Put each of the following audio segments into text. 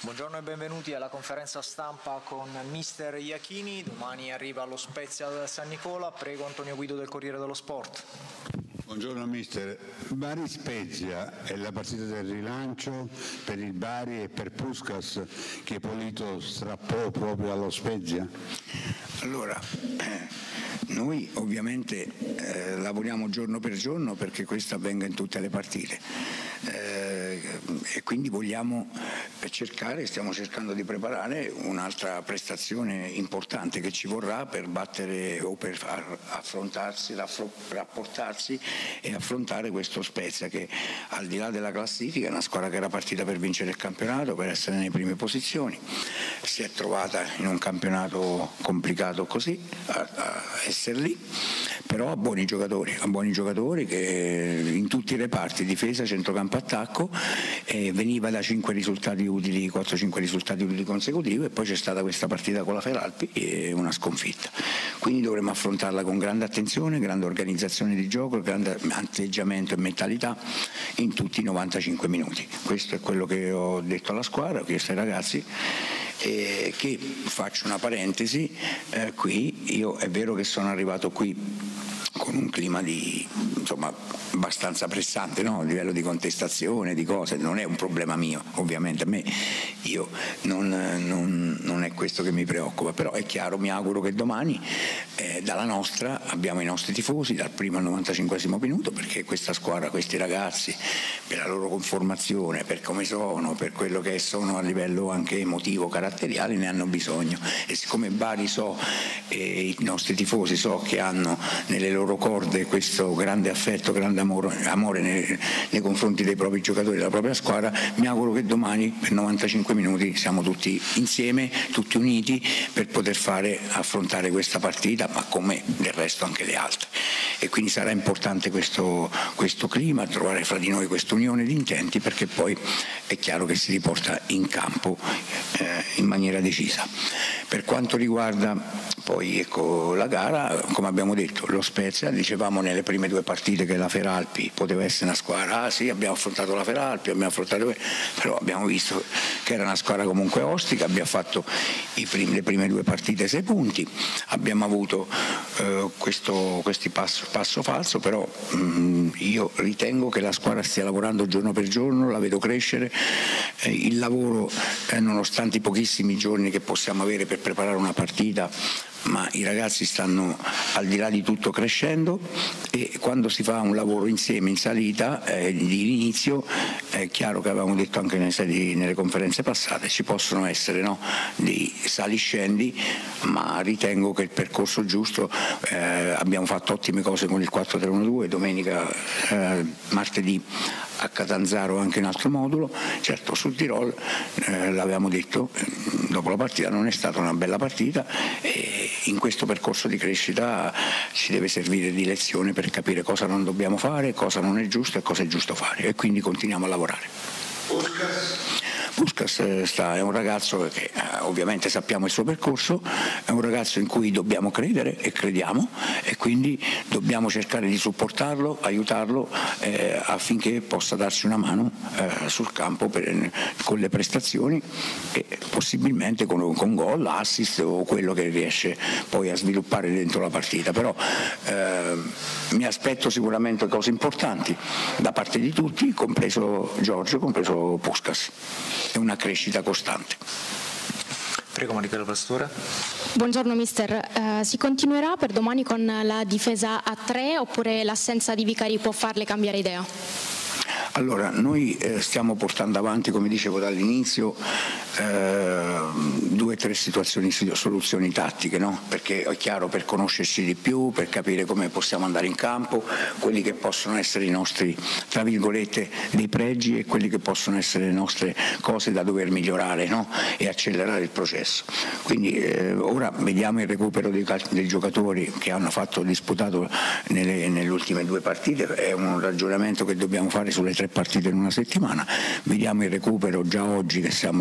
Buongiorno e benvenuti alla conferenza stampa con mister Iachini. Domani arriva allo Spezia da San Nicola. Prego Antonio Guido del Corriere dello Sport. Buongiorno mister, Bari-Spezia è la partita del rilancio per il Bari e per Puskás che Polito strappò proprio allo Spezia? Allora, noi ovviamente lavoriamo giorno per giorno perché questo avvenga in tutte le partite e quindi vogliamo stiamo cercando di preparare un'altra prestazione importante che ci vorrà per battere o per rapportarsi e affrontare questo Spezia che al di là della classifica è una squadra che era partita per vincere il campionato, per essere nelle prime posizioni, si è trovata in un campionato complicato così a essere lì, però ha buoni giocatori che in tutti i reparti, difesa, centrocampo, attacco, veniva da 4-5 risultati utili consecutivi e poi c'è stata questa partita con la Feralpi e una sconfitta, quindi dovremo affrontarla con grande attenzione, grande organizzazione di gioco, grande atteggiamento e mentalità in tutti i 95 minuti. Questo è quello che ho detto alla squadra, ho chiesto ai ragazzi, che faccio una parentesi, qui io è vero che sono arrivato qui con un clima abbastanza pressante, no? A livello di contestazione, di cose, non è un problema mio, ovviamente non è questo che mi preoccupa, però è chiaro, mi auguro che domani dalla nostra abbiamo i nostri tifosi dal primo al 95esimo minuto, perché questa squadra, questi ragazzi, per la loro conformazione, per come sono, per quello che sono a livello anche emotivo, caratteriale, ne hanno bisogno, e siccome Bari i nostri tifosi che hanno nelle loro corde questo grande affetto, grande amore nei confronti dei propri giocatori, della propria squadra, mi auguro che domani per 95 minuti siamo tutti insieme, tutti uniti per poter affrontare questa partita, ma come del resto anche le altre, e quindi sarà importante questo clima, trovare fra di noi questa unione di intenti, perché poi è chiaro che si riporta in campo in maniera decisa. Per quanto riguarda poi la gara, come abbiamo detto, lo Spezia, dicevamo nelle prime due partite che la Feralpi poteva essere una squadra, sì, abbiamo affrontato la Feralpi, però abbiamo visto che era una squadra comunque ostica, abbiamo fatto le prime due partite 6 punti, abbiamo avuto questi passo falso, però io ritengo che la squadra stia lavorando giorno per giorno, la vedo crescere, il lavoro nonostante i pochissimi giorni che possiamo avere per preparare una partita, ma i ragazzi stanno al di là di tutto crescendo, e quando si fa un lavoro insieme in salita di inizio, è chiaro che avevamo detto anche nelle conferenze passate, ci possono essere dei saliscendi, ma ritengo che il percorso giusto, abbiamo fatto ottime cose con il 4-3-1-2, domenica, martedì a Catanzaro anche in altro modulo, certo sul Tirol l'avevamo detto dopo la partita, non è stata una bella partita, e in questo percorso di crescita ci deve servire di lezione per capire cosa non dobbiamo fare, cosa non è giusto e cosa è giusto fare, e quindi continuiamo a lavorare. Puskás è un ragazzo che ovviamente sappiamo il suo percorso, è un ragazzo in cui dobbiamo credere e crediamo, e quindi dobbiamo cercare di supportarlo, aiutarlo affinché possa darci una mano sul campo con le prestazioni, e possibilmente con gol, assist o quello che riesce poi a sviluppare dentro la partita, però mi aspetto sicuramente cose importanti da parte di tutti, compreso Giorgio, compreso Puskás. È una crescita costante. Prego Marichella Pastore. Buongiorno mister, si continuerà per domani con la difesa a 3 oppure l'assenza di Vicari può farle cambiare idea? Allora, noi stiamo portando avanti, come dicevo dall'inizio, 2 o 3 soluzioni tattiche, no? Perché è chiaro, per conoscerci di più, per capire come possiamo andare in campo, quelli che possono essere i nostri, tra virgolette, dei pregi, e quelli che possono essere le nostre cose da dover migliorare, no? E accelerare il processo. Quindi ora vediamo il recupero dei giocatori che hanno disputato nelle ultime 2 partite, è un ragionamento che dobbiamo fare sulle 3 partite in una settimana, vediamo il recupero già oggi, che siamo già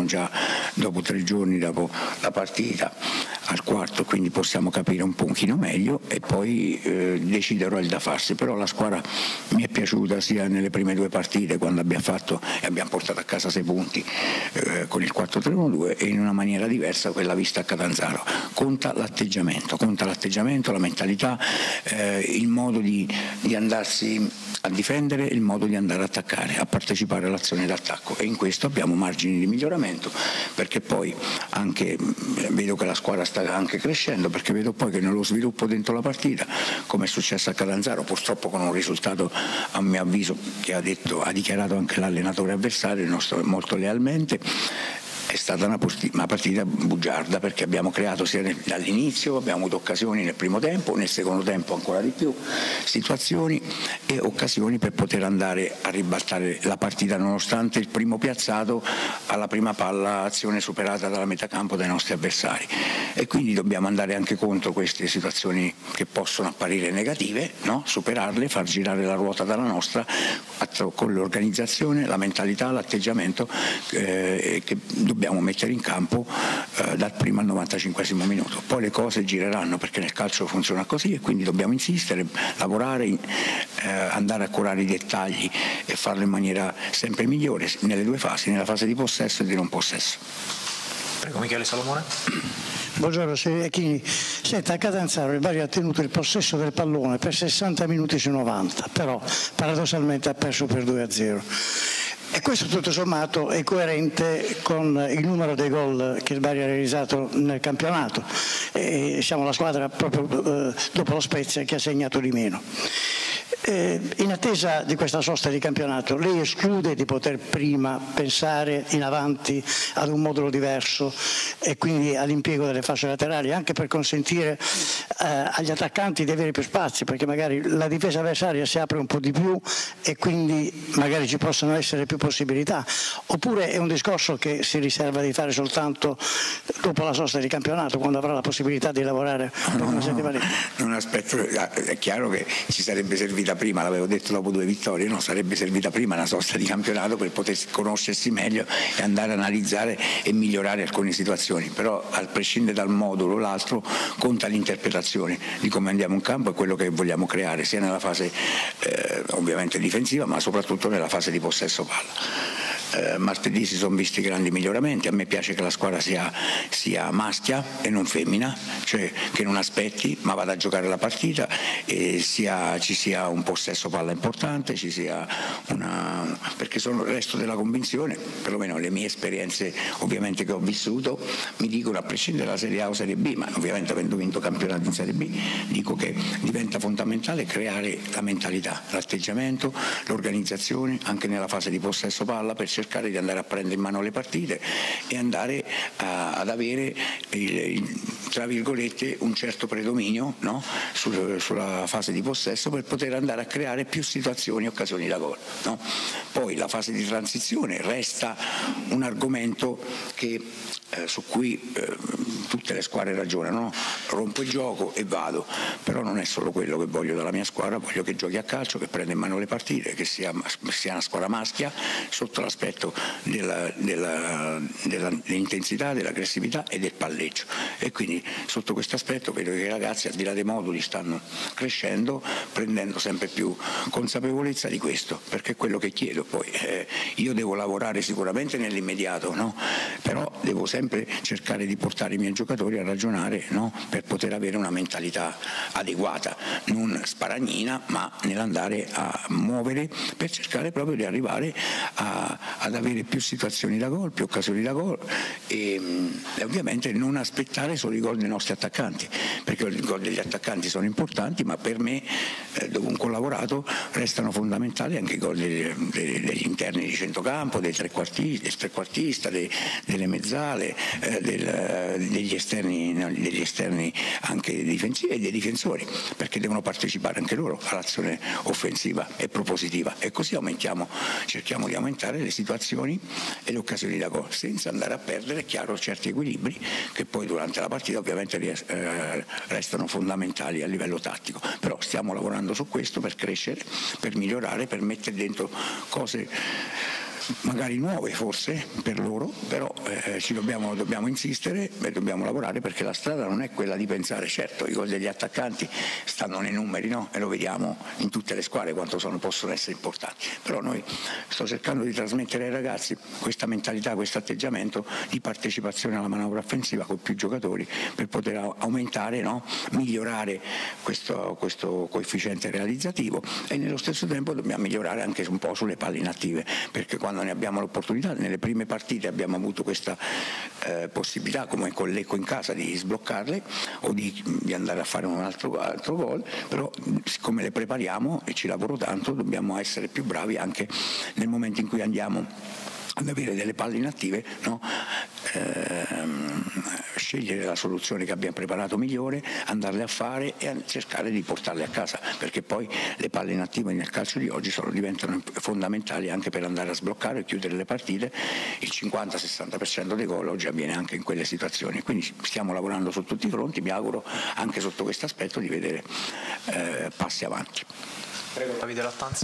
dopo 3 giorni dopo la partita al quarto, quindi possiamo capire un pochino meglio e poi deciderò il da farsi. Però la squadra mi è piaciuta sia nelle prime 2 partite, quando abbiamo fatto e abbiamo portato a casa 6 punti con il 4-3-1-2, e in una maniera diversa quella vista a Catanzaro. Conta l'atteggiamento, la mentalità, il modo di andarsi a difendere, il modo di andare a attaccare, a partecipare all'azione d'attacco, e in questo abbiamo margini di miglioramento, perché poi anche vedo che la squadra sta anche crescendo, perché vedo poi che nello sviluppo dentro la partita, come è successo a Catanzaro, purtroppo con un risultato a mio avviso che ha dichiarato anche l'allenatore avversario, il nostro, molto lealmente, è stata una partita bugiarda, perché abbiamo creato sia dall'inizio, abbiamo avuto occasioni nel primo tempo, nel secondo tempo ancora di più, situazioni e occasioni per poter andare a ribaltare la partita, nonostante il primo piazzato alla prima palla azione superata dalla metà campo dai nostri avversari. E quindi dobbiamo andare anche contro queste situazioni che possono apparire negative, no? Superarle, far girare la ruota dalla nostra con l'organizzazione, la mentalità, l'atteggiamento che dobbiamo mettere in campo dal primo al 95esimo minuto. Poi le cose gireranno, perché nel calcio funziona così, e quindi dobbiamo insistere, lavorare, andare a curare i dettagli e farlo in maniera sempre migliore nelle 2 fasi, nella fase di possesso e di non possesso. Prego, Michele Salomone. Buongiorno, signor Iachini. Senta, a Catanzaro il Bari ha tenuto il possesso del pallone per 60 minuti su 90, però paradossalmente ha perso per 2-0. E questo tutto sommato è coerente con il numero dei gol che il Bari ha realizzato nel campionato. E siamo la squadra proprio dopo lo Spezia che ha segnato di meno. In attesa di questa sosta di campionato, lei esclude di poter prima pensare in avanti ad un modulo diverso e quindi all'impiego delle fasce laterali, anche per consentire agli attaccanti di avere più spazi, perché magari la difesa avversaria si apre un po' di più e quindi magari ci possono essere più possibilità? Oppure è un discorso che si riserva di fare soltanto dopo la sosta di campionato, quando avrà la possibilità di lavorare per una settimana? Non aspetto, è chiaro che ci sarebbe servita prima, l'avevo detto dopo 2 vittorie, no? Sarebbe servita prima una sosta di campionato per poter conoscersi meglio e andare a analizzare e migliorare alcune situazioni, però a prescindere dal modulo l'altro conta l'interpretazione di come andiamo in campo e quello che vogliamo creare, sia nella fase ovviamente difensiva, ma soprattutto nella fase di possesso palla. Martedì si sono visti grandi miglioramenti. A me piace che la squadra sia maschia e non femmina, cioè che non aspetti ma vada a giocare la partita e ci sia un possesso palla importante, ci sia perché sono il resto della convinzione, perlomeno le mie esperienze ovviamente che ho vissuto mi dicono, a prescindere dalla Serie A o Serie B, ma ovviamente avendo vinto campionati in Serie B, dico che diventa fondamentale creare la mentalità, l'atteggiamento, l'organizzazione anche nella fase di possesso palla, per cercare di andare a prendere in mano le partite e andare ad avere tra virgolette un certo predominio, no? sulla fase di possesso, per poter andare a creare più situazioni e occasioni da gol, no? Poi la fase di transizione resta un argomento su cui tutte le squadre ragionano, rompo il gioco e vado, però non è solo quello che voglio dalla mia squadra, voglio che giochi a calcio, che prenda in mano le partite, che sia una squadra maschia sotto l'aspetto dell'intensità, dell'aggressività e del palleggio, e quindi sotto questo aspetto vedo che i ragazzi al di là dei moduli stanno crescendo, prendendo sempre più consapevolezza di questo, perché è quello che chiedo. Poi io devo lavorare sicuramente nell'immediato, no? Però devo sempre cercare di portare i miei giocatori a ragionare, no? Per poter avere una mentalità adeguata, non sparagnina, ma nell'andare a muovere per cercare proprio di arrivare ad avere più situazioni da gol, più occasioni da gol e ovviamente non aspettare solo i gol dei nostri attaccanti, perché i gol degli attaccanti sono importanti, ma per me dovunque ho lavorato restano fondamentali anche i gol degli interni di centrocampo, del trequartista, delle mezzale, degli esterni anche difensivi e dei difensori, perché devono partecipare anche loro all'azione offensiva e propositiva, e così cerchiamo di aumentare le situazioni e le occasioni da gol senza andare a perdere, chiaro, certi equilibri che poi durante la partita ovviamente restano fondamentali a livello tattico, però stiamo lavorando su questo per crescere, per migliorare, per mettere dentro cose magari nuove forse per loro, però dobbiamo insistere e dobbiamo lavorare, perché la strada non è quella di pensare, certo i gol degli attaccanti stanno nei numeri, no? E lo vediamo in tutte le squadre quanto possono essere importanti, però noi sto cercando di trasmettere ai ragazzi questa mentalità, questo atteggiamento di partecipazione alla manovra offensiva con più giocatori, per poter aumentare, no? Migliorare questo coefficiente realizzativo, e nello stesso tempo dobbiamo migliorare anche un po' sulle palle inattive, perché quando ne abbiamo l'opportunità, nelle prime partite abbiamo avuto questa possibilità, come con Lecco in casa, di sbloccarle o di andare a fare un altro gol, però siccome le prepariamo e ci lavoro tanto, dobbiamo essere più bravi anche nel momento in cui andiamo ad avere delle palle inattive, no? Scegliere la soluzione che abbiamo preparato migliore, andarle a fare e cercare di portarle a casa, perché poi le palle inattive nel calcio di oggi diventano fondamentali anche per andare a sbloccare e chiudere le partite. Il 50-60% dei gol oggi avviene anche in quelle situazioni, quindi stiamo lavorando su tutti i fronti. Mi auguro anche sotto questo aspetto di vedere passi avanti. Prego, Davide Lattanzi.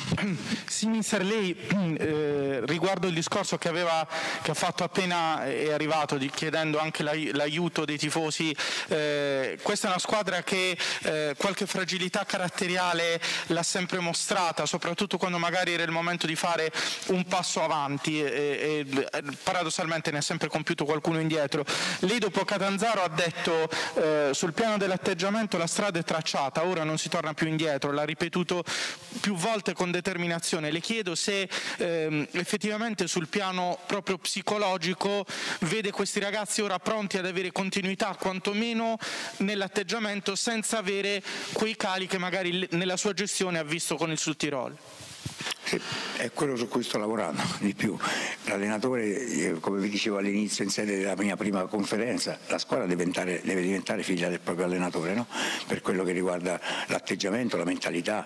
Sì, mister, lei riguardo il discorso che ha fatto appena è arrivato, chiedendo anche l'aiuto dei tifosi, questa è una squadra che qualche fragilità caratteriale l'ha sempre mostrata, soprattutto quando magari era il momento di fare un passo avanti e paradossalmente ne ha sempre compiuto qualcuno indietro. Lei dopo Catanzaro ha detto sul piano dell'atteggiamento la strada è tracciata, ora non si torna più indietro, l'ha ripetuto più volte con determinazione. Le chiedo se effettivamente sul piano proprio psicologico vede questi ragazzi ora pronti ad avere continuità quantomeno nell'atteggiamento, senza avere quei cali che magari nella sua gestione ha visto con il Südtirol. Sì, è quello su cui sto lavorando di più. L'allenatore, come vi dicevo all'inizio in sede della mia prima conferenza, la squadra deve diventare figlia del proprio allenatore, no? Per quello che riguarda l'atteggiamento, la mentalità,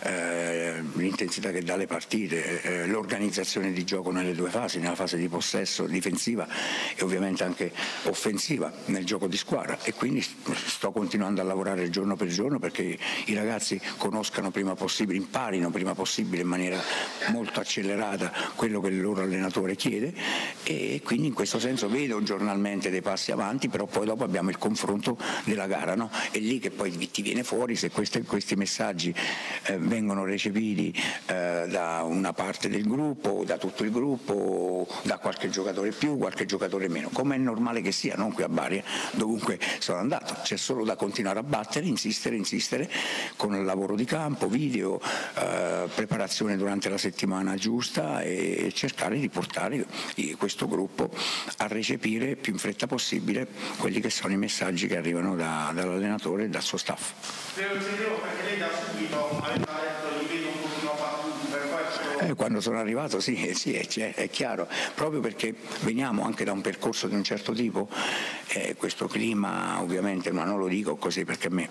l'intensità che dà alle partite, l'organizzazione di gioco nelle due fasi, nella fase di possesso difensiva e ovviamente anche offensiva nel gioco di squadra, e quindi sto continuando a lavorare giorno per giorno perché i ragazzi conoscano prima possibile, imparino prima possibile in maniera molto accelerata quello che il loro allenatore chiede, e quindi in questo senso vedo giornalmente dei passi avanti, però poi dopo abbiamo il confronto della gara, no? È lì che poi ti viene fuori se questi messaggi vengono recepiti da una parte del gruppo, da tutto il gruppo, da qualche giocatore più, qualche giocatore meno, come è normale che sia, non qui a Bari, dovunque sono andato, c'è solo da continuare a battere, insistere con il lavoro di campo, video, preparazione durante la settimana giusta, e cercare di portare questo gruppo a recepire più in fretta possibile quelli che sono i messaggi che arrivano dall'allenatore e dal suo staff. Perché lei da subito aveva detto li vedo un pochino battuti per questo. Quando sono arrivato sì, è chiaro, proprio perché veniamo anche da un percorso di un certo tipo, questo clima ovviamente, ma non lo dico così perché a me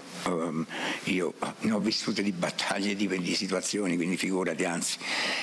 io ne ho vissute di battaglie, di situazioni, quindi figurati, anzi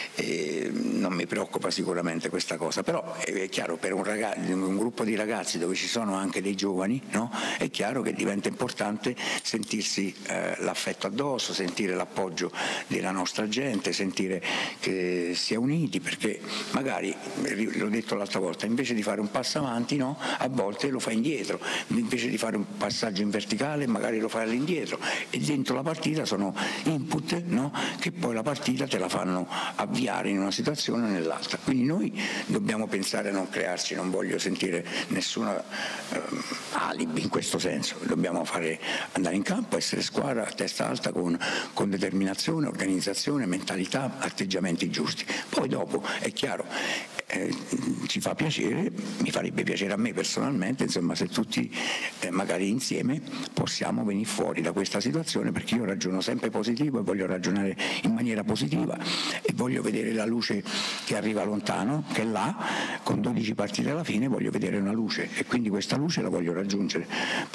non mi preoccupa sicuramente questa cosa, però è chiaro, per un gruppo di ragazzi dove ci sono anche dei giovani, no? È chiaro che diventa importante sentirsi l'affetto addosso, sentire l'appoggio della nostra gente, sentire che si è uniti, perché magari, l'ho detto l'altra volta, invece di fare un passo avanti, no? A volte lo fai indietro, invece di fare un passaggio in verticale magari lo fai all'indietro, e dentro la partita sono input, no? Che poi la partita te la fanno avviare in una situazione o nell'altra, quindi noi dobbiamo pensare a non crearci, non voglio sentire nessuna alibi in questo senso, dobbiamo andare in campo, essere squadra a testa alta con determinazione, organizzazione, mentalità, atteggiamenti giusti. Poi dopo è chiaro, ci fa piacere, mi farebbe piacere a me personalmente, insomma, se tutti magari insieme possiamo venire fuori da questa situazione, perché io ragiono sempre positivo e voglio ragionare in maniera positiva e voglio vedere la luce che arriva lontano, che è là, con 12 partite alla fine voglio vedere una luce, e quindi questa luce la voglio raggiungere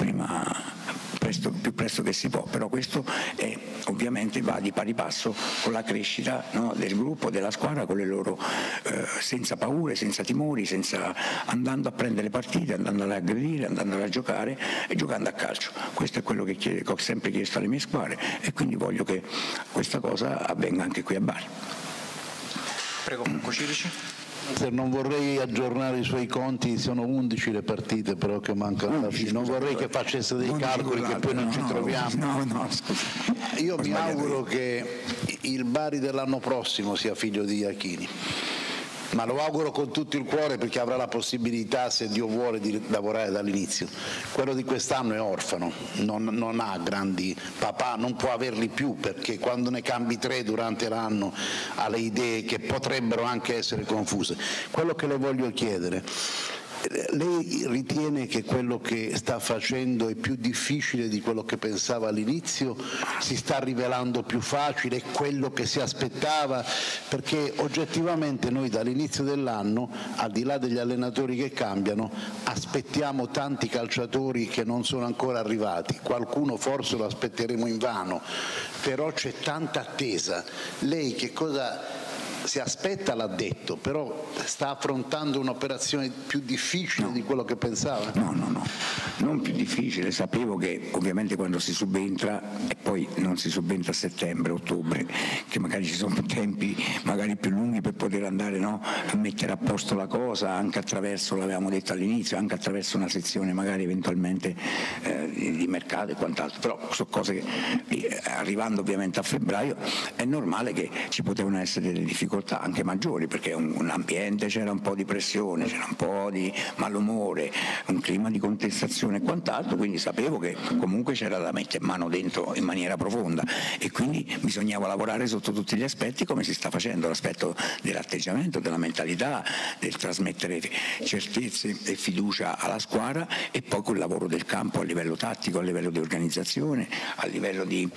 più presto che si può, però questo ovviamente va di pari passo con la crescita, no, del gruppo, della squadra, con le loro senza paure, senza timori, andando a prendere partite, andando ad aggredire, andando a giocare e giocando a calcio. Questo è quello che ho sempre chiesto alle mie squadre, e quindi voglio che questa cosa avvenga anche qui a Bari. Prego, Cirici. Non vorrei aggiornare i suoi conti, sono 11 le partite però che mancano alla fine, non vorrei che facesse dei calcoli che poi non ci troviamo. Io mi auguro che il Bari dell'anno prossimo sia figlio di Iachini, ma lo auguro con tutto il cuore perché avrà la possibilità, se Dio vuole, di lavorare dall'inizio. Quello di quest'anno è orfano, non ha grandi papà, non può averli più, perché quando ne cambi 3 durante l'anno ha le idee che potrebbero anche essere confuse. Quello che le voglio chiedere: lei ritiene che quello che sta facendo è più difficile di quello che pensava all'inizio? Si sta rivelando più facile? Quello che si aspettava? Perché oggettivamente noi dall'inizio dell'anno, al di là degli allenatori che cambiano, aspettiamo tanti calciatori che non sono ancora arrivati. Qualcuno forse lo aspetteremo invano, però c'è tanta attesa. Lei che cosa si aspetta, l'ha detto, però sta affrontando un'operazione più difficile di quello che pensava? No, non più difficile. Sapevo che ovviamente quando si subentra, e poi non si subentra a settembre, ottobre, che magari ci sono tempi magari più lunghi per poter andare a mettere a posto la cosa, anche attraverso, l'avevamo detto all'inizio, anche attraverso una sezione magari eventualmente di mercato e quant'altro, però sono cose che arrivando ovviamente a febbraio è normale che ci potevano essere delle difficoltà anche maggiori, perché un ambiente, c'era un po' di pressione, c'era un po' di malumore, un clima di contestazione e quant'altro, quindi sapevo che comunque c'era da mettere mano dentro in maniera profonda e quindi bisognava lavorare sotto tutti gli aspetti, come si sta facendo, l'aspetto dell'atteggiamento, della mentalità, del trasmettere certezze e fiducia alla squadra, e poi col lavoro del campo a livello tattico, a livello di organizzazione, a livello di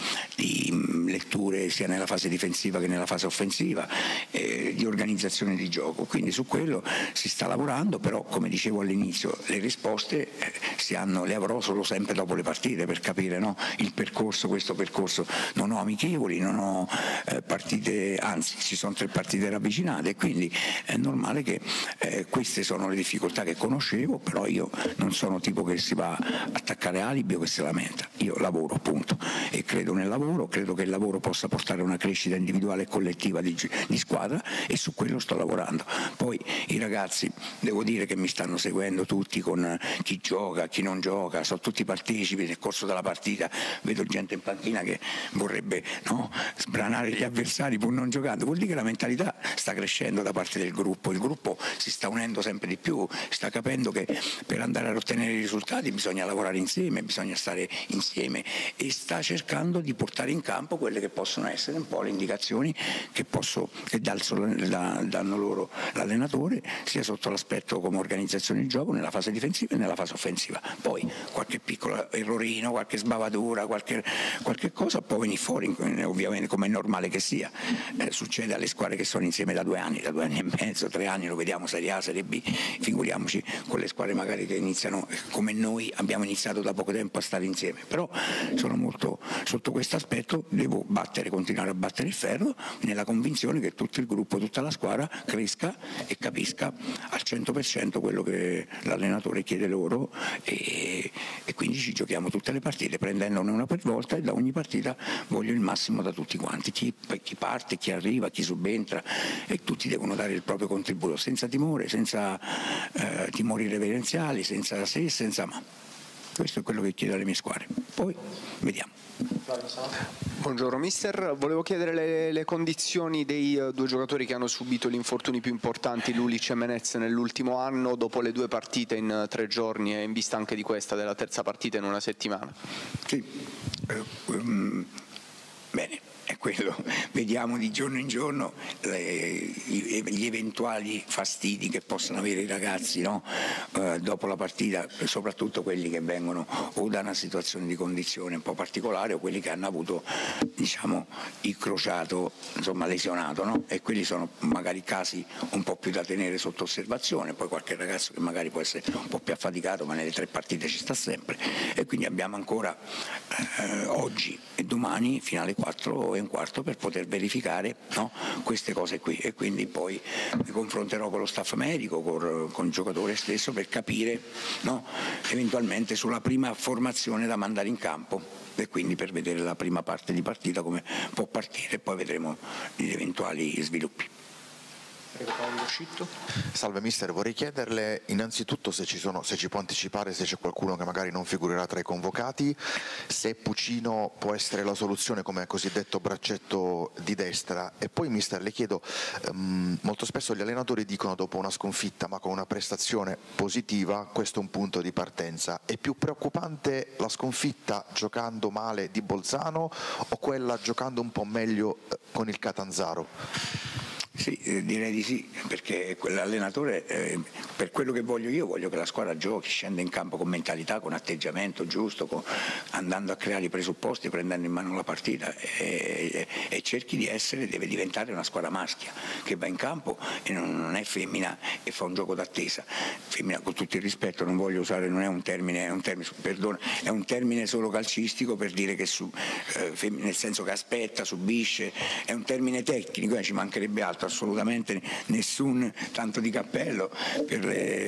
letture sia nella fase difensiva che nella fase offensiva, di organizzazione di gioco. Quindi su quello si sta lavorando, però come dicevo all'inizio le risposte le avrò solo sempre dopo le partite, per capire il percorso. Questo percorso non ho amichevoli, non ho partite, anzi ci sono 3 partite ravvicinate, e quindi è normale che queste sono le difficoltà che conoscevo, però io non sono tipo che si va a attaccare alibi o che si lamenta. Io lavoro, punto, e credo nel lavoro, credo che il lavoro possa portare a una crescita individuale e collettiva di squadra, e su quello sto lavorando. Poi i ragazzi, devo dire che mi stanno seguendo tutti, con chi gioca, chi non gioca, sono tutti partecipi nel corso della partita, vedo gente in panchina che vorrebbe sbranare gli avversari pur non giocando. Vuol dire che la mentalità sta crescendo da parte del gruppo, il gruppo si sta unendo sempre di più, sta capendo che per andare a ottenere i risultati bisogna lavorare insieme, bisogna stare insieme, e sta cercando di portare in campo quelle che possono essere un po' le indicazioni che danno loro l'allenatore, sia sotto l'aspetto come organizzazione di gioco nella fase difensiva e nella fase offensiva. Poi qualche piccolo errorino, qualche sbavatura, qualche cosa può venire fuori, ovviamente, come è normale che sia. Succede alle squadre che sono insieme da 2 anni e mezzo, 3 anni, lo vediamo Serie A, Serie B, figuriamoci con le squadre magari che iniziano come noi abbiamo iniziato da poco tempo a stare insieme. Però sono molto sotto questo aspetto, devo continuare a battere il ferro, nella convinzione che tutto il gruppo, tutta la squadra cresca e capisca al 100% quello che l'allenatore chiede loro, e quindi ci giochiamo tutte le partite prendendone una per volta, e da ogni partita voglio il massimo da tutti quanti, chi parte, chi arriva, chi subentra, e tutti devono dare il proprio contributo senza timore, senza timori reverenziali, senza se e senza ma. Questo è quello che chiedo alle mie squadre, poi vediamo. Buongiorno mister, volevo chiedere le condizioni dei 2 giocatori che hanno subito gli infortuni più importanti, Lulic e Menez, nell'ultimo anno, dopo le 2 partite in 3 giorni e in vista anche di questa, della terza partita in una settimana. Sì, bene. È quello, vediamo di giorno in giorno gli eventuali fastidi che possono avere i ragazzi dopo la partita, soprattutto quelli che vengono o da una situazione di condizione un po' particolare, o quelli che hanno avuto il crociato lesionato, e quelli sono magari casi un po' più da tenere sotto osservazione. Poi qualche ragazzo che magari può essere un po' più affaticato, ma nelle 3 partite ci sta sempre, e quindi abbiamo ancora oggi e domani fino alle 4 e un quarto per poter verificare queste cose qui, e quindi poi mi confronterò con lo staff medico, con il giocatore stesso, per capire eventualmente sulla prima formazione da mandare in campo, e quindi per vedere la prima parte di partita come può partire, e poi vedremo gli eventuali sviluppi. Prego Paolo Scitto. Salve mister, vorrei chiederle innanzitutto se ci può anticipare se c'è qualcuno che magari non figurerà tra i convocati, se Pucino può essere la soluzione come cosiddetto braccetto di destra, e poi mister le chiedo, molto spesso gli allenatori dicono dopo una sconfitta ma con una prestazione positiva questo è un punto di partenza, è più preoccupante la sconfitta giocando male di Bolzano o quella giocando un po' meglio con il Catanzaro? Sì, direi di sì, perché quell'allenatore, per quello che voglio io, voglio che la squadra giochi, scenda in campo con mentalità, con atteggiamento giusto, andando a creare i presupposti, prendendo in mano la partita e cerchi di deve diventare una squadra maschia, che va in campo e non è femmina e fa un gioco d'attesa. Femmina, con tutto il rispetto, non voglio usare, non è un termine, perdona, è un termine solo calcistico per dire che nel senso che aspetta, subisce, è un termine tecnico, ci mancherebbe altro. Assolutamente nessun tanto di cappello per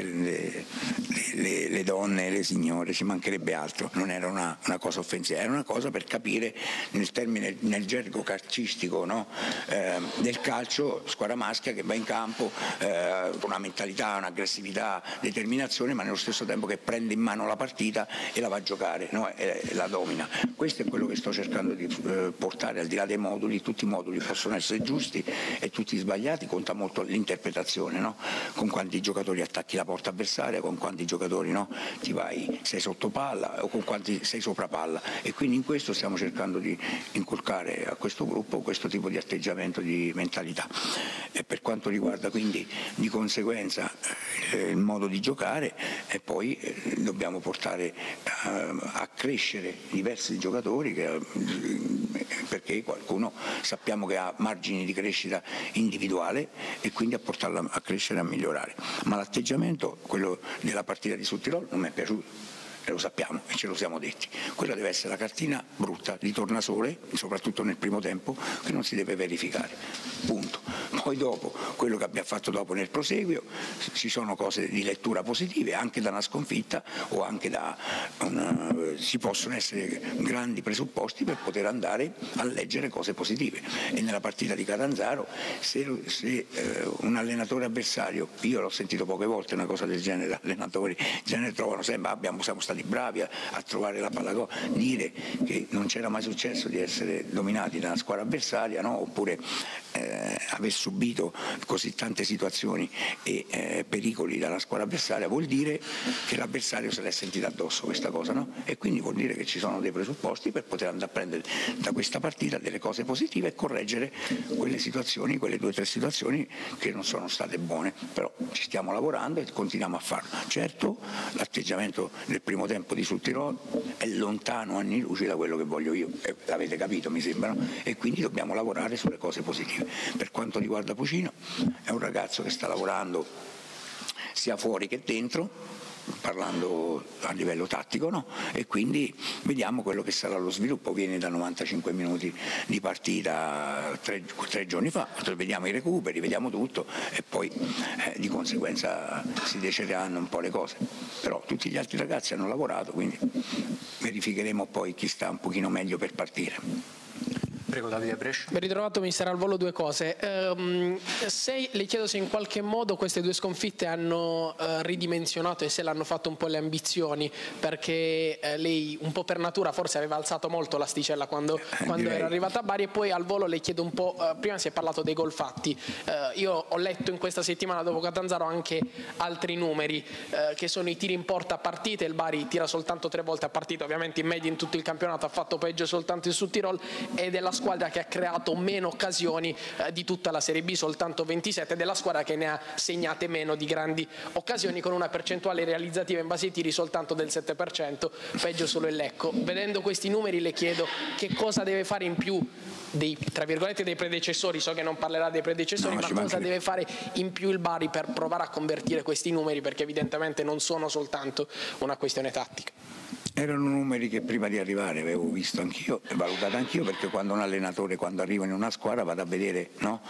le donne e le signore, ci mancherebbe altro, non era una cosa offensiva, era una cosa per capire nel gergo calcistico, no? Del calcio, squadra maschia che va in campo con una mentalità, un'aggressività, determinazione, ma nello stesso tempo che prende in mano la partita e la va a giocare, no? E la domina. Questo è quello che sto cercando di portare, al di là dei moduli. Tutti i moduli possono essere giusti e tutti sbagliati, conta molto l'interpretazione, no? Con quanti giocatori attacchi la porta avversaria, con quanti giocatori, no? Sei sotto palla o con quanti sei sopra palla, e quindi in questo stiamo cercando di inculcare a questo gruppo questo tipo di atteggiamento, di mentalità. E per quanto riguarda quindi di conseguenza il modo di giocare, e poi dobbiamo portare a crescere diversi giocatori perché qualcuno sappiamo che ha margini di crescita individuale, e quindi a portarla a crescere e a migliorare. Ma l'atteggiamento, quello della partita di Sudtirolo, non mi è piaciuto. E lo sappiamo e ce lo siamo detti. Quella deve essere la cartina brutta di tornasole, soprattutto nel primo tempo, che non si deve verificare. Punto. Poi dopo, quello che abbiamo fatto dopo nel proseguio, ci sono cose di lettura positive, anche da una sconfitta o anche ci possono essere grandi presupposti per poter andare a leggere cose positive. E nella partita di Catanzaro, se un allenatore avversario, io l'ho sentito poche volte una cosa del genere, allenatori in genere trovano sempre, siamo stati bravi a trovare la palla gol, dire che non c'era mai successo di essere dominati da una squadra avversaria, no? Oppure aver subito così tante situazioni e pericoli dalla squadra avversaria, vuol dire che l'avversario se l'è sentita addosso questa cosa, no? E quindi vuol dire che ci sono dei presupposti per poter andare a prendere da questa partita delle cose positive e correggere quelle situazioni, quelle 2 o 3 situazioni che non sono state buone, però ci stiamo lavorando e continuiamo a farlo. Certo, l'atteggiamento del primo tempo di Sudtirolo è lontano anni luce da quello che voglio io, l'avete capito mi sembra, no? E quindi dobbiamo lavorare sulle cose positive. Per quanto riguarda Pucino, è un ragazzo che sta lavorando sia fuori che dentro, parlando a livello tattico, no? E quindi vediamo quello che sarà lo sviluppo. Viene da 95 minuti di partita 3 giorni fa, vediamo i recuperi, vediamo tutto e poi di conseguenza si decideranno un po' le cose, però tutti gli altri ragazzi hanno lavorato, quindi verificheremo poi chi sta un pochino meglio per partire. Prego Davide Brescia. Ben ritrovato mister, al volo 2 cose. Le chiedo se in qualche modo queste 2 sconfitte hanno ridimensionato e se l'hanno fatto un po' le ambizioni, perché lei un po' per natura forse aveva alzato molto l'asticella quando era arrivata a Bari, e poi al volo le chiedo un po', prima si è parlato dei gol fatti, io ho letto in questa settimana dopo Catanzaro anche altri numeri che sono i tiri in porta a partita. Il Bari tira soltanto 3 volte a partita, ovviamente in media in tutto il campionato ha fatto peggio soltanto il Sudtirolo, ed è la squadra che ha creato meno occasioni di tutta la Serie B, soltanto 27, ed è la squadra che ne ha segnate meno di grandi occasioni, con una percentuale realizzativa in base ai tiri soltanto del 7%, peggio solo il Lecco. Vedendo questi numeri le chiedo che cosa deve fare in più tra virgolette dei predecessori, so che non parlerà dei predecessori, ma cosa deve fare in più il Bari per provare a convertire questi numeri, perché evidentemente non sono soltanto una questione tattica. Erano numeri che prima di arrivare avevo visto anch'io e valutato anch'io, perché quando un allenatore, quando arriva in una squadra, vado a vedere, no?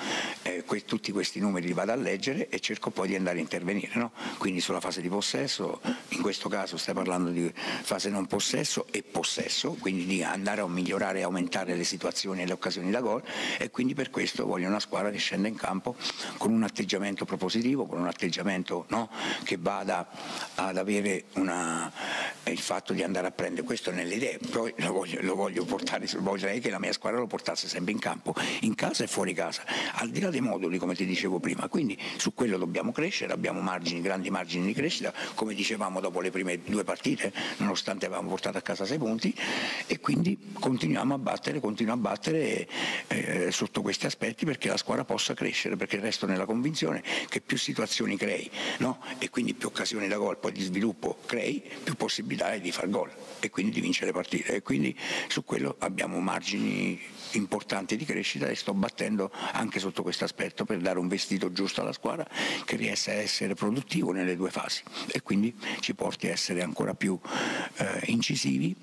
tutti questi numeri li vado a leggere e cerco poi di andare a intervenire, no? Quindi sulla fase di possesso, in questo caso stai parlando di fase non possesso e possesso, quindi di andare a migliorare e aumentare le situazioni e le occasioni da gol, e quindi per questo voglio una squadra che scenda in campo con un atteggiamento propositivo, con un atteggiamento, no, che vada ad avere il fatto di andare a prendere questo nelle idee. Poi lo voglio portare, vorrei che la mia squadra lo portasse sempre in campo, in casa e fuori casa, al di là dei moduli, come ti dicevo prima. Quindi su quello dobbiamo crescere, abbiamo grandi margini di crescita, come dicevamo dopo le prime 2 partite, nonostante avevamo portato a casa 6 punti, e quindi continuo a battere sotto questi aspetti, perché la squadra possa crescere, perché resto nella convinzione che più situazioni crei, no? E quindi più occasioni da gol, poi di sviluppo crei, più possibilità hai di far gol e quindi di vincere partite, e quindi su quello abbiamo margini importanti di crescita, e sto battendo anche sotto questo aspetto per dare un vestito giusto alla squadra che riesca a essere produttivo nelle 2 fasi e quindi ci porti a essere ancora più incisivi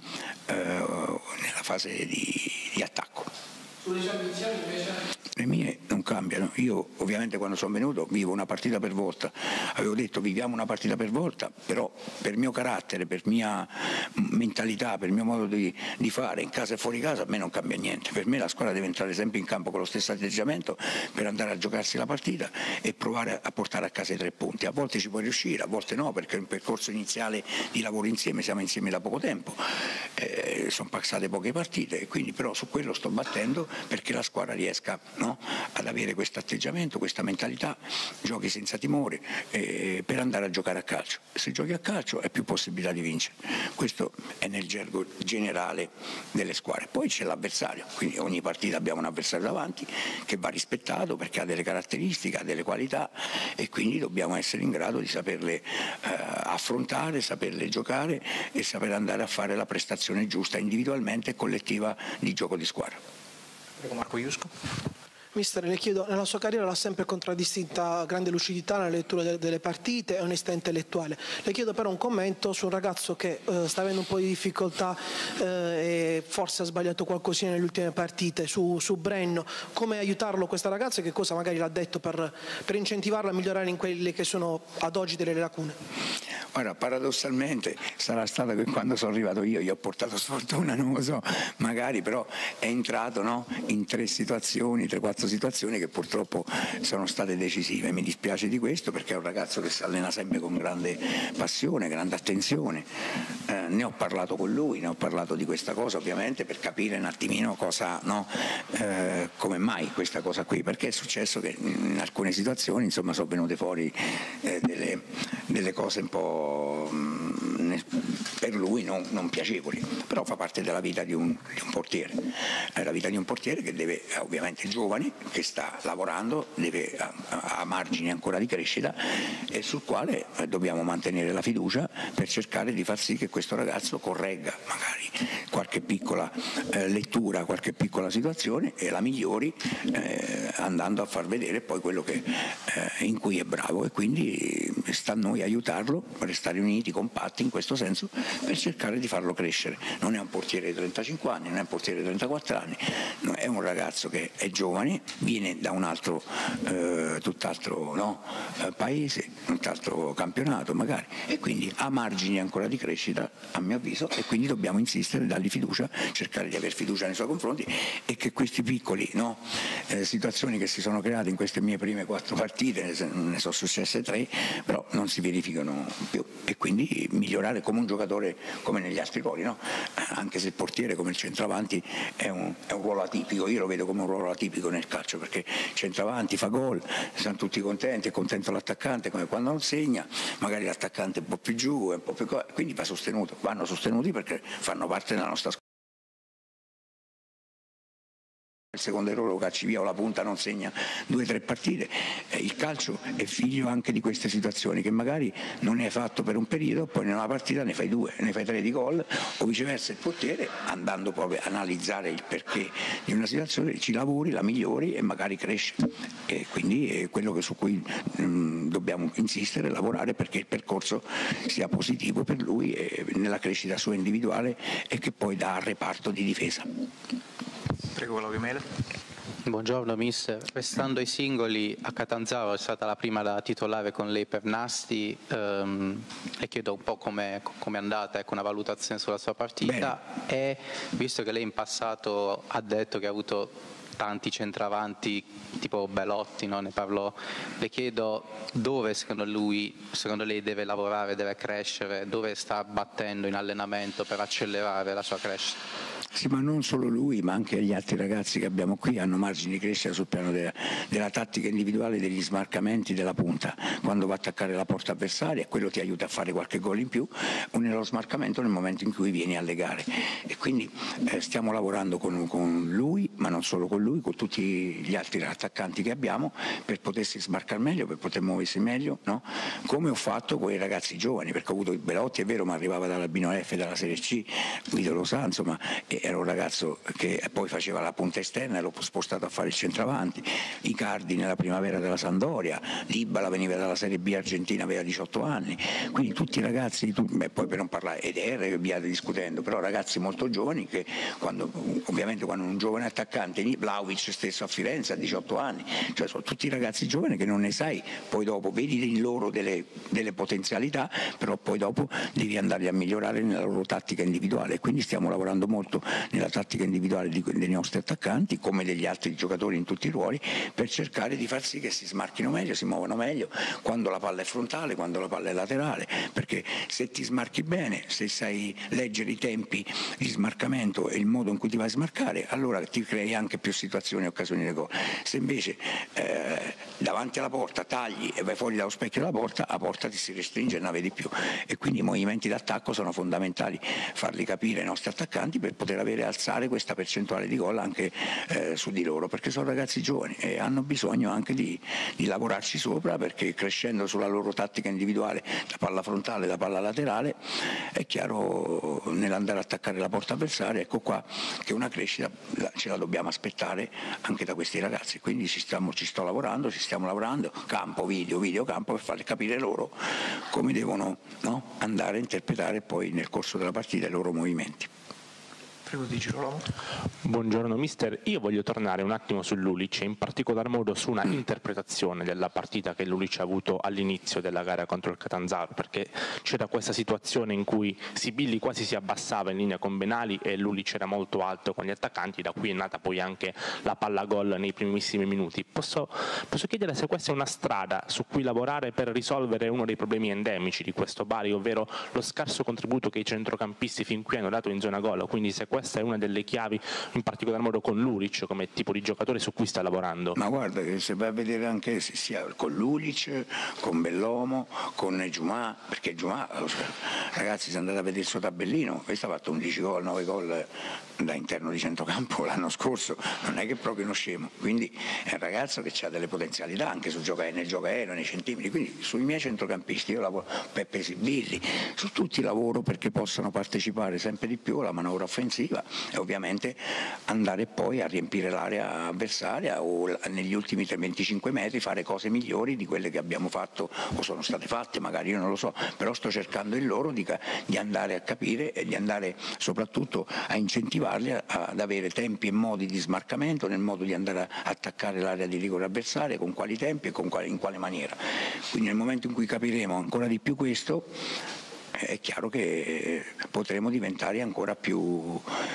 nella fase di attacco. Sulle sue ambizioni invece? Le mie non cambiano. Io ovviamente quando sono venuto vivo una partita per volta, avevo detto viviamo una partita per volta, però per mio carattere, per mia mentalità, per il mio modo di fare in casa e fuori casa a me non cambia niente. Per me la squadra deve entrare sempre in campo con lo stesso atteggiamento per andare a giocarsi la partita e provare a portare a casa i 3 punti. A volte ci può riuscire, a volte no, perché è un percorso iniziale di lavoro insieme, siamo insieme da poco tempo, sono passate poche partite, e quindi però su quello sto battendo perché la squadra riesca, no, ad avere questo atteggiamento, questa mentalità, giochi senza timore per andare a giocare a calcio. Se giochi a calcio hai più possibilità di vincere, questo è nel gergo generale delle squadre. Poi c'è l'avversario, quindi ogni partita abbiamo un avversario davanti che va rispettato perché ha delle caratteristiche, ha delle qualità, e quindi dobbiamo essere in grado di saperle affrontare, saperle giocare e saper andare a fare la prestazione giusta individualmente e collettiva di gioco di squadra. Prego Marco Iusco. Mister, le chiedo, nella sua carriera l'ha sempre contraddistinta grande lucidità nella lettura delle partite e onestà intellettuale. Le chiedo però un commento su un ragazzo che sta avendo un po' di difficoltà e forse ha sbagliato qualcosina nelle ultime partite, su Brenno. Come aiutarlo questo ragazzo e che cosa magari l'ha detto per incentivarlo a migliorare in quelle che sono ad oggi delle lacune? Ora, paradossalmente sarà stato che quando sono arrivato io gli ho portato sfortuna, non lo so, magari, però è entrato, no, in 3-4 situazioni che purtroppo sono state decisive. Mi dispiace di questo perché è un ragazzo che si allena sempre con grande passione, grande attenzione. Ne ho parlato con lui, ne ho parlato di questa cosa ovviamente per capire un attimino cosa, no, come mai questa cosa qui, perché è successo che in alcune situazioni insomma sono venute fuori delle cose un po' per lui non piacevoli, però fa parte della vita di un portiere. È la vita di un portiere che deve, ovviamente giovane, che sta lavorando, ha margini ancora di crescita e sul quale dobbiamo mantenere la fiducia per cercare di far sì che questo ragazzo corregga magari qualche piccola lettura, qualche piccola situazione e la migliori andando a far vedere poi quello in cui è bravo, e quindi sta a noi aiutarlo, restare uniti, compatti in questo senso per cercare di farlo crescere. Non è un portiere di 35 anni, non è un portiere di 34 anni, è un ragazzo che è giovane, viene da un altro tutt'altro, no, paese, tutt'altro campionato magari, e quindi ha margini ancora di crescita a mio avviso, e quindi dobbiamo insistere, dargli fiducia, cercare di avere fiducia nei suoi confronti, e che questi piccoli, no, situazioni che si sono create in queste mie prime 4 partite, ne sono successe 3, però non si verificano più, e quindi migliorare come un giocatore come negli altri ruoli, no? Anche se il portiere come il centravanti è un ruolo atipico, io lo vedo come un ruolo atipico nel calcio, perché il centravanti fa gol, sono tutti contenti, è contento l'attaccante, come quando non segna magari l'attaccante è un po' più giù, quindi va sostenuto, vanno sostenuti perché fanno parte della nostra squadra. Il secondo errore lo cacci via o la punta non segna 2-3 partite. Il calcio è figlio anche di queste situazioni, che magari non ne hai fatto per un periodo, poi in una partita ne fai 2, ne fai 3 di gol, o viceversa il portiere, andando proprio a analizzare il perché di una situazione, ci lavori, la migliori e magari cresce, e quindi è quello su cui dobbiamo insistere, lavorare perché il percorso sia positivo per lui e nella crescita sua individuale, e che poi dà al reparto di difesa. Prego Claudio Mele. Buongiorno mister, restando ai singoli, a Catanzaro è stata la prima da titolare con lei per Nasti, le chiedo un po' come è andata, ecco, una valutazione sulla sua partita. Bene. E visto che lei in passato ha detto che ha avuto tanti centravanti tipo Belotti, no? Ne parlò, le chiedo dove secondo lei deve lavorare, deve crescere, dove sta battendo in allenamento per accelerare la sua crescita. Sì, ma non solo lui, ma anche gli altri ragazzi che abbiamo qui hanno margini di crescita sul piano della tattica individuale, degli smarcamenti della punta. Quando va a attaccare la porta avversaria, quello ti aiuta a fare qualche gol in più, o nello smarcamento nel momento in cui vieni alle gare. E quindi stiamo lavorando con lui, ma non solo con lui, con tutti gli altri attaccanti che abbiamo, per potersi smarcare meglio, per poter muoversi meglio, no? Come ho fatto con i ragazzi giovani, perché ho avuto il Belotti, è vero, ma arrivava dall'Albino F, dalla Serie C, Guido lo sa, insomma, era un ragazzo che poi faceva la punta esterna e l'ho spostato a fare il centravanti. Icardi nella primavera della Sampdoria, Dybala veniva dalla Serie B argentina, aveva 18 anni, quindi tutti i ragazzi, poi per non parlare Eder e via discutendo, però ragazzi molto giovani che ovviamente quando un giovane attaccante, Vlahovic stesso a Firenze a 18 anni, cioè sono tutti ragazzi giovani che non ne sai, poi dopo vedi in loro delle potenzialità, però poi dopo devi andarli a migliorare nella loro tattica individuale, quindi stiamo lavorando molto nella tattica individuale dei nostri attaccanti come degli altri giocatori in tutti i ruoli, per cercare di far sì che si smarchino meglio, si muovano meglio quando la palla è frontale, quando la palla è laterale, perché se ti smarchi bene, se sai leggere i tempi di smarcamento e il modo in cui ti vai a smarcare, allora ti crei anche più situazioni e occasioni di gol. Se invece davanti alla porta tagli e vai fuori dallo specchio della porta, la porta ti si restringe e non la vedi più, e quindi i movimenti d'attacco sono fondamentali, farli capire ai nostri attaccanti per poter alzare questa percentuale di gol anche su di loro, perché sono ragazzi giovani e hanno bisogno anche di lavorarci sopra, perché crescendo sulla loro tattica individuale, la palla frontale, la palla laterale, è chiaro nell'andare a attaccare la porta avversaria, ecco qua che una crescita ce la dobbiamo aspettare anche da questi ragazzi, quindi ci stiamo lavorando, campo, video campo, per farli capire loro come devono, no, andare a interpretare poi nel corso della partita i loro movimenti. Prego, Di Girolamo. Buongiorno mister, io voglio tornare un attimo su Lulic e in particolar modo su una interpretazione della partita che Lulic ha avuto all'inizio della gara contro il Catanzaro, perché c'era questa situazione in cui Sibilli quasi si abbassava in linea con Benali e Lulic era molto alto con gli attaccanti, da cui è nata poi anche la palla gol nei primissimi minuti. Posso chiedere se questa è una strada su cui lavorare per risolvere uno dei problemi endemici di questo Bari, ovvero lo scarso contributo che i centrocampisti fin qui hanno dato in zona gol, quindi se questa è una delle chiavi, in particolar modo con Lulic come tipo di giocatore su cui sta lavorando. Ma guarda che se vai a vedere anche sia con Lulic, con Bellomo, con Giumà, perché Giumà, ragazzi, se andate a vedere il suo tabellino, questo ha fatto 11 gol, 9 gol da interno di centrocampo l'anno scorso, non è che è proprio uno scemo, quindi è un ragazzo che ha delle potenzialità anche nel gioco aereo, nei centimetri, quindi sui miei centrocampisti io lavoro, Peppe Sibilli, su tutti lavoro perché possano partecipare sempre di più alla manovra offensiva e ovviamente andare poi a riempire l'area avversaria o negli ultimi 25 metri fare cose migliori di quelle che abbiamo fatto o sono state fatte, magari io non lo so, però sto cercando in loro di andare a capire e di andare soprattutto a incentivarli ad avere tempi e modi di smarcamento, nel modo di andare a attaccare l'area di rigore avversaria, con quali tempi e in quale maniera. Quindi nel momento in cui capiremo ancora di più questo, è chiaro che potremo diventare ancora più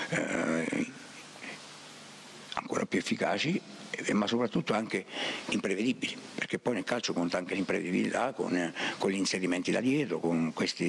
efficaci, ma soprattutto anche imprevedibili, perché poi nel calcio conta anche l'imprevedibilità con gli inserimenti da dietro, con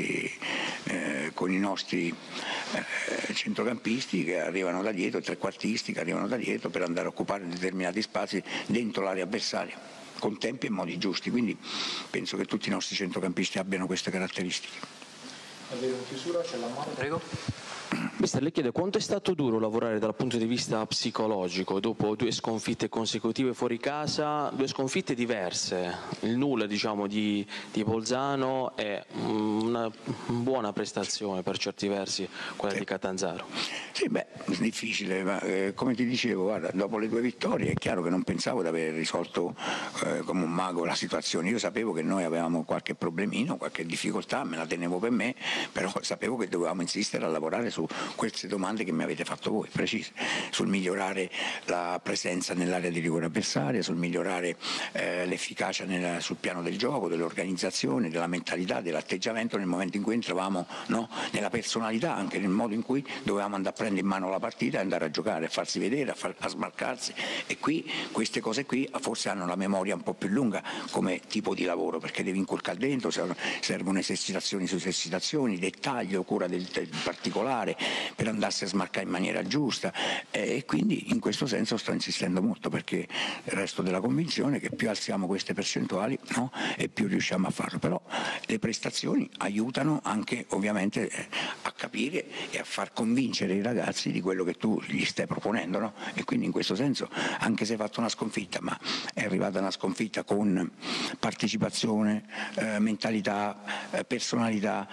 i nostri centrocampisti che arrivano da dietro, trequartisti che arrivano da dietro per andare a occupare determinati spazi dentro l'area avversaria, con tempi e modi giusti, quindi penso che tutti i nostri centrocampisti abbiano queste caratteristiche. Avere in chiusura, c'è la mano, prego. Mister, le chiedo quanto è stato duro lavorare dal punto di vista psicologico dopo 2 sconfitte consecutive fuori casa, 2 sconfitte diverse, il nulla diciamo di Bolzano e una buona prestazione per certi versi quella di Catanzaro. Sì, beh, difficile, ma come ti dicevo, guarda, dopo le 2 vittorie è chiaro che non pensavo di aver risolto come un mago la situazione, io sapevo che noi avevamo qualche problemino, qualche difficoltà, me la tenevo per me, però sapevo che dovevamo insistere a lavorare su queste domande che mi avete fatto voi, precise, sul migliorare la presenza nell'area di rigore avversaria, sul migliorare l'efficacia sul piano del gioco, dell'organizzazione, della mentalità, dell'atteggiamento nel momento in cui entravamo, no? Nella personalità, anche nel modo in cui dovevamo andare a prendere in mano la partita e andare a giocare, a farsi vedere, a smarcarsi, e qui queste cose qui forse hanno la memoria un po' più lunga come tipo di lavoro, perché devi inculcare dentro, servono esercitazioni su esercitazioni, dettaglio, cura del particolare per andarsi a smarcare in maniera giusta, e quindi in questo senso sto insistendo molto, perché resto della convinzione che più alziamo queste percentuali, no? E più riusciamo a farlo, però le prestazioni aiutano anche ovviamente a capire e a far convincere i ragazzi di quello che tu gli stai proponendo, no? E quindi in questo senso, anche se hai fatto una sconfitta, ma è arrivata una sconfitta con partecipazione, mentalità, personalità,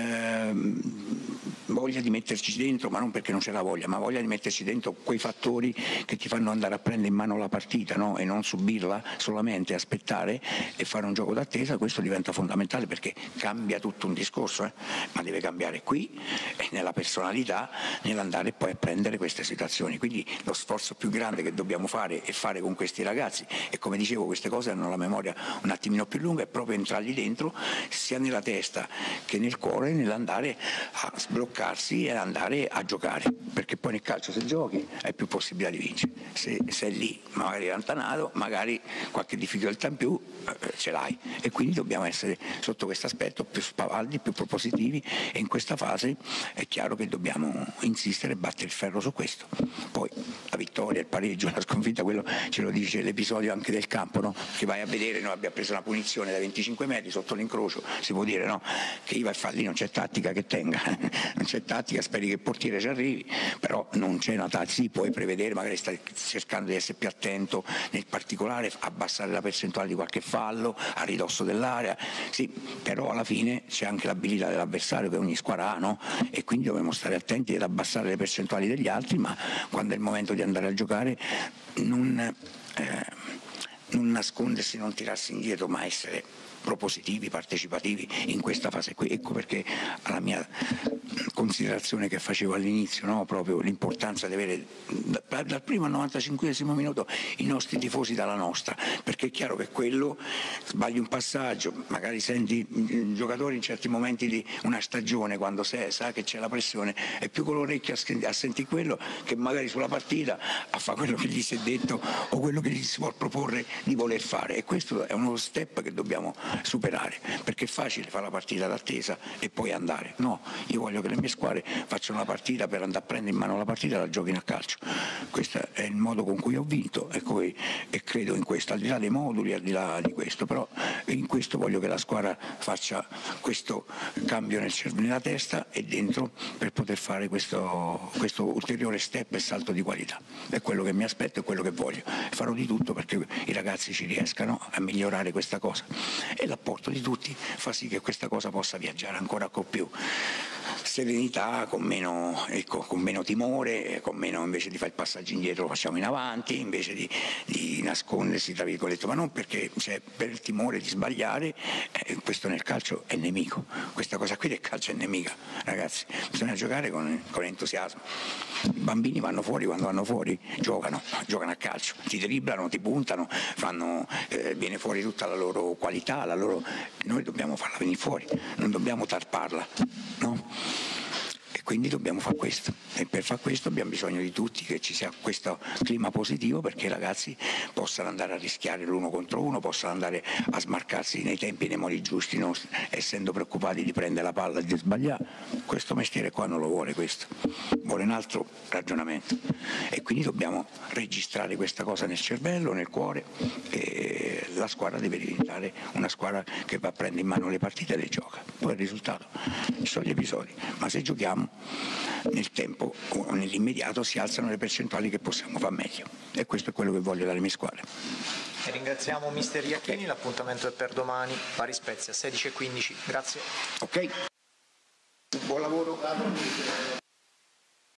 voglia di metterci dentro, ma non perché non c'è la voglia, ma voglia di metterci dentro quei fattori che ti fanno andare a prendere in mano la partita, no? E non subirla solamente, aspettare e fare un gioco d'attesa. Questo diventa fondamentale, perché cambia tutto un discorso, ma deve cambiare qui e nella personalità, nell'andare poi a prendere queste situazioni. Quindi lo sforzo più grande che dobbiamo fare è fare con questi ragazzi, e come dicevo queste cose hanno la memoria un attimino più lunga, è proprio entrargli dentro sia nella testa che nel cuore, nell'andare a sbloccarsi e andare a giocare, perché poi nel calcio se giochi hai più possibilità di vincere, se sei lì magari allontanato, magari qualche difficoltà in più ce l'hai, e quindi dobbiamo essere sotto questo aspetto più spavaldi, più propositivi, e in questa fase è chiaro che dobbiamo insistere e battere il ferro su questo. Poi la vittoria, il pareggio, la sconfitta, quello ce lo dice l'episodio anche del campo, no? Che vai a vedere, noi abbiamo preso una punizione da 25 metri sotto l'incrocio, si può dire, no? Che io vai a fare lì, non c'è tattica che tenga, non c'è tattica, speri che il portiere ci arrivi, però non c'è una tattica, sì, puoi prevedere, magari stai cercando di essere più attento nel particolare, abbassare la percentuale di qualche fallo a ridosso dell'area, sì, però alla fine c'è anche l'abilità dell'avversario che ogni squadra ha, no? E quindi dobbiamo stare attenti ad abbassare le percentuali degli altri, ma quando è il momento di andare a giocare non nascondersi, non tirarsi indietro, ma essere propositivi, partecipativi in questa fase qui. Ecco perché alla mia considerazione che facevo all'inizio, no? Proprio l'importanza di avere dal primo al 95esimo minuto i nostri tifosi dalla nostra, perché è chiaro che quello, sbagli un passaggio, magari senti i giocatori in certi momenti di una stagione, quando sa che c'è la pressione, è più con l'orecchio a sentire quello che magari sulla partita a fare quello che gli si è detto o quello che gli si vuole proporre di voler fare, e questo è uno step che dobbiamo superare, perché è facile fare la partita d'attesa e poi andare. No, io voglio che le mie squadre facciano la partita per andare a prendere in mano la partita e la giochino a calcio. Questo è il modo con cui ho vinto e credo in questo, al di là dei moduli, al di là di questo, però in questo voglio che la squadra faccia questo cambio nella testa e dentro per poter fare questo ulteriore step e salto di qualità. È quello che mi aspetto e quello che voglio. Farò di tutto perché i ragazzi ci riescano a migliorare questa cosa, e l'apporto di tutti fa sì che questa cosa possa viaggiare ancora con più serenità, con meno timore, con meno, invece di fare il passaggio indietro lo facciamo in avanti, invece di nascondersi tra virgolette, ma non perché per il timore di sbagliare, questo nel calcio è nemico, questa cosa qui del calcio è nemica, ragazzi, bisogna giocare con entusiasmo. I bambini vanno fuori, quando vanno fuori giocano a calcio, ti dribblano, ti puntano, viene fuori tutta la loro qualità, noi dobbiamo farla venire fuori, non dobbiamo tarparla, no? E quindi dobbiamo fare questo, e per fare questo abbiamo bisogno di tutti, che ci sia questo clima positivo perché i ragazzi possano andare a rischiare l'uno contro uno, possano andare a smarcarsi nei tempi e nei modi giusti, non essendo preoccupati di prendere la palla e di sbagliare. Questo mestiere qua non lo vuole, questo vuole un altro ragionamento, e quindi dobbiamo registrare questa cosa nel cervello, nel cuore, e la squadra deve diventare una squadra che va a prendere in mano le partite e le gioca. Poi il risultato, ci sono gli episodi, ma se giochiamo nel tempo o nell'immediato si alzano le percentuali che possiamo fare meglio, e questo è quello che voglio dalle mie squadre. E ringraziamo mister Iachini, l'appuntamento è per domani, Bari Spezia 16:15. Grazie. Ok. Buon lavoro.